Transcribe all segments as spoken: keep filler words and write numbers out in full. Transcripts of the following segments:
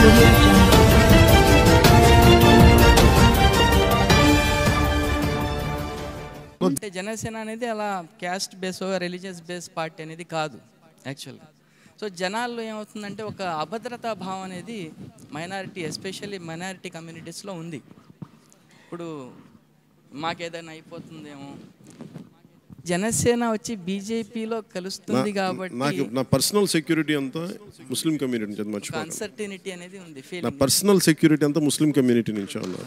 audio jungle. అంటే జనసేన అనేది అలా caste base religious base party అనేది కాదు యాక్చువల్గా. సో జనాల్లో ఏమవుతుందంటే ఒక అభద్రతా భావం అనేది మైనారిటీ ఎస్పెషల్లీ మైనారిటీ కమ్యూనిటీస్లో ఉంది. ఇప్పుడు మాకేదైనా అయిపోతుందేమో, జనసేన వచ్చి బీజేపీలో కలుస్తుంది కాబట్టి నాకు నా పర్సనల్ సెక్యూరిటీ అంతా ముస్లిం కమ్యూనిటీ నుంచి మర్చిపోయాను. అన్సర్టినిటీ అనేది ఉంది. నా ఫీలింగ్ పర్సనల్ సెక్యూరిటీ అంతా ముస్లిం కమ్యూనిటీ నుంచి అన్నా.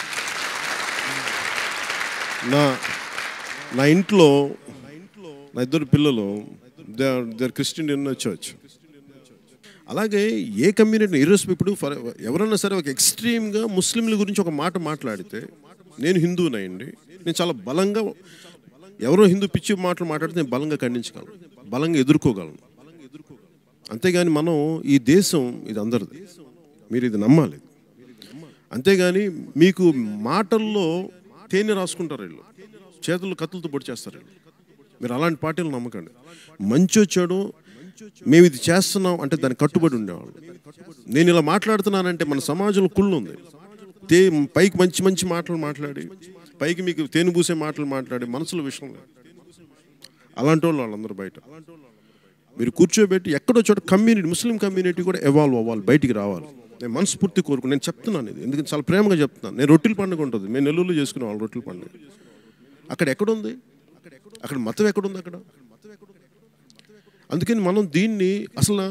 నా నా ఇంట్లో నా ఇద్దరు పిల్లలు they are they are Christian in church. అలాగే ఏ కమ్యూనిటీ ఇర్రెస్పెక్ట్ ఇప్పుడు ఫర్ ఎవరన్నా సరే ఒక ఎక్స్ట్రీమ్గా ముస్లింల గురించి ఒక మాట మాట్లాడితే, నేను హిందువునయండి, నేను చాలా బలంగా ఎవరో హిందూ పిచ్చి మాటలు మాట్లాడితే నేను బలంగా ఖండించగలను, బలంగా ఎదుర్కోగలను. అంతేగాని మనం ఈ దేశం ఇది అందరిది, మీరు ఇది నమ్మాలి. అంతేగాని మీకు మాటల్లో తేనె రాసుకుంటారు వీళ్ళు, చేతులు కత్తులతో పొడి చేస్తారు వీళ్ళు. మీరు అలాంటి పార్టీలు నమ్మకండి. మంచి వచ్చాడు మేము ఇది చేస్తున్నాం అంటే దానికి కట్టుబడి ఉండేవాళ్ళు. నేను ఇలా మాట్లాడుతున్నానంటే మన సమాజంలో కుళ్ళు ఉంది. తే పైకి మంచి మంచి మాటలు మాట్లాడి, పైకి మీకు తేనె పూసే మాటలు మాట్లాడి మనసులో విషయం లేదు. అలాంటి వాళ్ళు వాళ్ళందరూ బయట మీరు కూర్చోబెట్టి ఎక్కడో చోట కమ్యూనిటీ ముస్లిం కమ్యూనిటీ కూడా ఎవాల్వ్ అవ్వాలి, బయటికి రావాలి. నేను మనస్ఫూర్తి కోరుకు నేను చెప్తున్నాను ఇది, ఎందుకంటే చాలా ప్రేమగా చెప్తున్నాను. నేను రొట్టెల పండుగ ఉంటుంది, మేము నెల్లూరులో చేసుకునే వాళ్ళు రొట్టెల పండుగ. అక్కడ ఎక్కడుంది, అక్కడ మతం ఎక్కడుంది అక్కడ? అందుకని మనం దీన్ని అసలు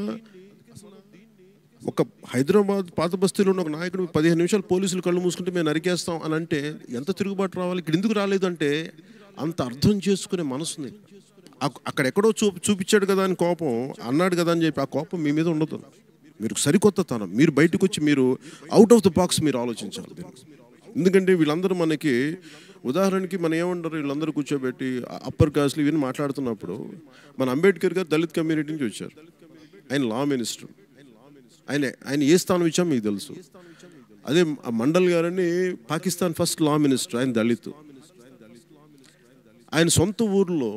ఒక హైదరాబాద్ పాత బస్తీలో ఉన్న ఒక నాయకుడు పదిహేను నిమిషాలు పోలీసులు కళ్ళు మూసుకుంటే మేము నరికేస్తాం అని అంటే ఎంత తిరుగుబాటు రావాలి. ఇక్కడ ఎందుకు రాలేదంటే అంత అర్థం చేసుకునే మనసుంది. అక్కడ ఎక్కడో చూ చూపించాడు కదా అని కోపం, అన్నాడు కదా అని చెప్పి ఆ కోపం మీ మీద ఉండదు. మీరు సరికొత్త తనం, మీరు బయటకు వచ్చి మీరు అవుట్ ఆఫ్ ద బాక్స్ మీరు ఆలోచించాలి దీన్ని. ఎందుకంటే వీళ్ళందరూ మనకి ఉదాహరణకి మనం ఏమంటారు, వీళ్ళందరూ కూర్చోబెట్టి అప్పర్ కాస్ట్లు ఇవన్నీ మాట్లాడుతున్నప్పుడు మన అంబేద్కర్ గారు దళిత్ కమ్యూనిటీ నుంచి వచ్చారు. ఆయన లా మినిస్టర్, ఆయన ఆయన ఏ స్థానం ఇచ్చామో మీకు తెలుసు. అదే మండల్ గారని పాకిస్తాన్ ఫస్ట్ లా మినిస్టర్, ఆయన దళిత్. ఆయన సొంత ఊర్లో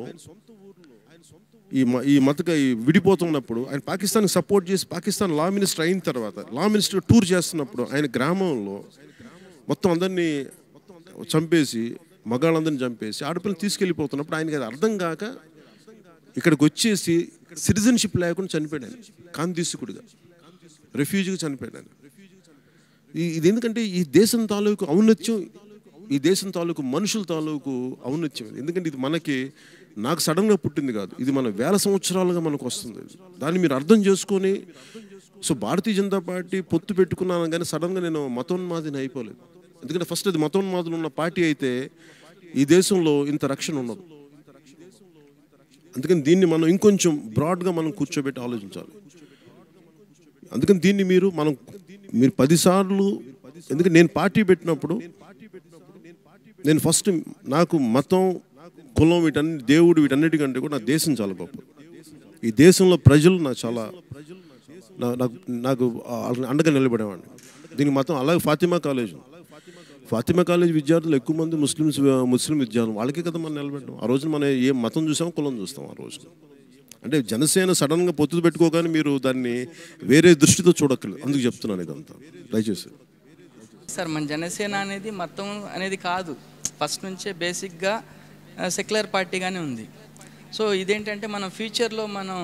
ఈ ఈ మతక ఈ విడిపోతున్నప్పుడు ఆయన పాకిస్తాన్కి సపోర్ట్ చేసి పాకిస్తాన్ లా మినిస్టర్ అయిన తర్వాత లా మినిస్టర్ టూర్ చేస్తున్నప్పుడు ఆయన గ్రామంలో మొత్తం అందరినీ చంపేసి మగాళ్ళందరినీ చంపేసి ఆడపిల్లని తీసుకెళ్ళిపోతున్నప్పుడు ఆయనకి అది అర్థం కాక ఇక్కడికి వచ్చేసి సిటిజన్షిప్ లేకుండా చనిపోయాడు. ఆయన కాంతీసుకుడిగా రెఫ్యూజీగా చనిపోయాడు ఆయన. ఇది ఎందుకంటే ఈ దేశం తాలూకు ఔన్నత్యం, ఈ దేశం తాలూకు మనుషుల తాలూకు ఔన్నత్యం. ఎందుకంటే ఇది మనకి నాకు సడన్గా పుట్టింది కాదు, ఇది మన వేల సంవత్సరాలుగా మనకు వస్తుంది. దాన్ని మీరు అర్థం చేసుకొని, సో భారతీయ జనతా పార్టీ పొత్తు పెట్టుకున్నాను కానీ సడన్గా నేను మతోన్మాదిని అయిపోలేదు. ఎందుకంటే ఫస్ట్ అది మతోన్మాదులు ఉన్న పార్టీ అయితే ఈ దేశంలో ఇంత రక్షణ ఉండదు. అందుకని దీన్ని మనం ఇంకొంచెం బ్రాడ్గా మనం కూర్చోబెట్టి ఆలోచించాలి. అందుకని దీన్ని మీరు మనం మీరు పదిసార్లు, ఎందుకంటే నేను పార్టీ పెట్టినప్పుడు నేను ఫస్ట్ నాకు మతం కులం వీటన్ని దేవుడు వీటన్నిటికంటే కూడా నా దేశం చాలా గొప్ప. ఈ దేశంలో ప్రజలు నాకు చాలా నాకు నాకు అండగా నిలబడేవాడిని. దీనికి మతం అలాగే ఫాతిమా కాలేజ్ ఫాతిమా కాలేజ్ విద్యార్థులు ఎక్కువ మంది ముస్లిమ్స్ ముస్లిం విద్యార్థులు, వాళ్ళకే కదా మనం నిలబెట్టాం. ఆ రోజున మనం ఏ మతం చూసామో కులం చూస్తాం. ఆ రోజున అంటే జనసేన సడన్గా పొత్తు పెట్టుకోగానే మీరు దాన్ని వేరే దృష్టితో చూడక్కర్లేదు. అందుకు చెప్తున్నాను ఇదంతా, దయచేసి. సార్ మన జనసేన అనేది మతం అనేది కాదు, ఫస్ట్ నుంచే బేసిక్గా సెక్యులర్ పార్టీగానే ఉంది. సో ఇదేంటంటే మనం ఫ్యూచర్లో మనం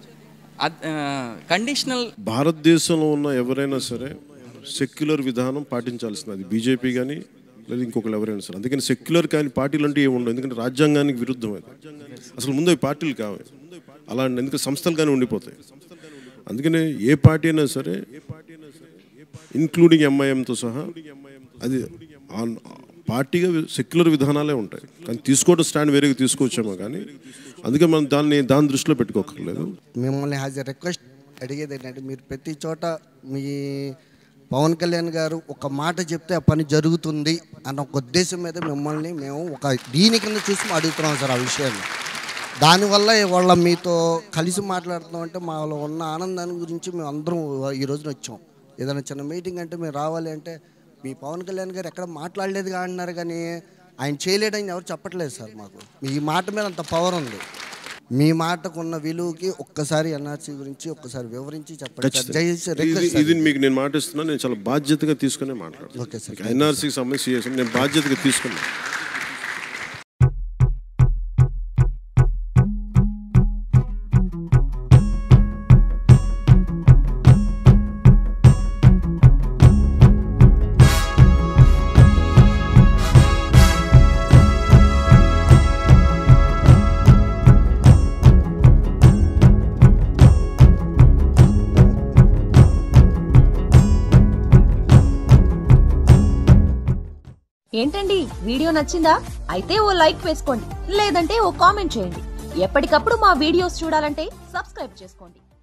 కండిషనల్ భారతదేశంలో ఉన్న ఎవరైనా సరే సెక్యులర్ విధానం పాటించాల్సింది, అది బీజేపీ కానీ లేదా ఇంకొకరు ఎవరైనా సరే. అందుకని సెక్యులర్ కానీ పార్టీలు అంటే ఏమి ఉండవు, ఎందుకంటే రాజ్యాంగానికి విరుద్ధం అది. అసలు ముందు అవి పార్టీలు కావాలి, అలా ఎందుకంటే సంస్థలు కానీ ఉండిపోతాయి. అందుకనే ఏ పార్టీ అయినా సరే ఇన్క్లూడింగ్ ఎంఐఎంతో సహా అది పార్టీగా సెక్యులర్ విధానాలే ఉంటాయి. కానీ తీసుకోవడం స్టాండ్ వేరేగా తీసుకోవచ్చామో కానీ, అందుకే మనం దాన్ని దాని దృష్టిలో పెట్టుకోకర్లేదు. మిమ్మల్ని హ్యాజ్ ఎ రిక్వెస్ట్ అడిగేది ఏంటంటే, మీరు ప్రతి చోట మీ పవన్ కళ్యాణ్ గారు ఒక మాట చెప్తే ఆ పని జరుగుతుంది అన్న ఒక ఉద్దేశం మీద మిమ్మల్ని మేము ఒక దీని కింద చూసి అడుగుతున్నాం సార్ ఆ విషయాన్ని. దానివల్ల వాళ్ళ మీతో కలిసి మాట్లాడుతున్నాం అంటే మాలో ఉన్న ఆనందాన్ని గురించి మేము అందరం ఈ రోజున వచ్చాం. ఏదైనా చిన్న మీటింగ్ అంటే మేము రావాలి అంటే మీ పవన్ కళ్యాణ్ గారు ఎక్కడ మాట్లాడలేదు అంటున్నారు, కానీ ఆయన చేయలేడని ఎవరు చెప్పట్లేదు సార్. మాకు ఈ మాట మీద అంత పవర్ ఉంది. మీ మాటకున్న విలువకి ఒక్కసారి ఎన్ఆర్సీ గురించి ఒక్కసారి వివరించి చెప్పండి సార్. ఖచ్చితంగా. దయచేసి ఇది రిక్వెస్ట్ ఇది మీకు నేను మాట ఇస్తున్నాను. నేను చాలా బాధ్యతగా తీసుకునే మాట్లాడుతాను. Okay sir. ఎన్ఆర్సీకి సంబంధించి చేసాను, నేను బాధ్యతగా తీసుకున్నాను. ఏంటండి వీడియో నచ్చిందా? అయితే ఓ లైక్ వేసుకోండి, లేదంటే ఓ కామెంట్ చేయండి. ఎప్పటికప్పుడు మా వీడియోస్ చూడాలంటే సబ్స్క్రైబ్ చేసుకోండి.